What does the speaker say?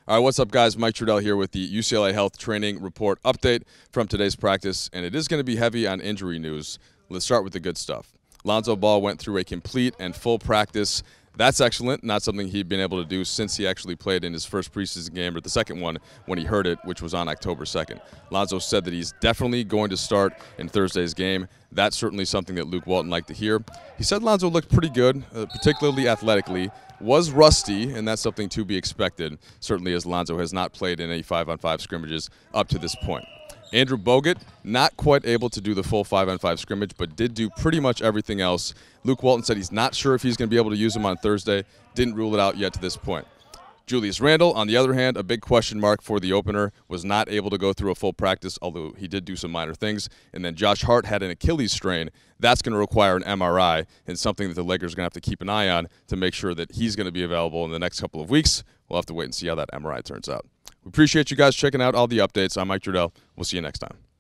All right, what's up, guys? Mike Trudell here with the UCLA Health Training Report update from today's practice, and it is going to be heavy on injury news. Let's start with the good stuff. Lonzo Ball went through a complete and full practice. That's excellent, not something he'd been able to do since he actually played in his first preseason game, or the second one when he hurt it, which was on October 2nd. Lonzo said that he's definitely going to start in Thursday's game. That's certainly something that Luke Walton liked to hear. He said Lonzo looked pretty good, particularly athletically. Was rusty, and that's something to be expected, certainly as Lonzo has not played in any 5-on-5 scrimmages up to this point. Andrew Bogut, not quite able to do the full 5-on-5 scrimmage, but did do pretty much everything else. Luke Walton said he's not sure if he's going to be able to use him on Thursday. Didn't rule it out yet to this point. Julius Randle, on the other hand, a big question mark for the opener, was not able to go through a full practice, although he did do some minor things. And then Josh Hart had an Achilles strain. That's going to require an MRI, and something that the Lakers are going to have to keep an eye on to make sure that he's going to be available in the next couple of weeks. We'll have to wait and see how that MRI turns out. We appreciate you guys checking out all the updates. I'm Mike Trudell. We'll see you next time.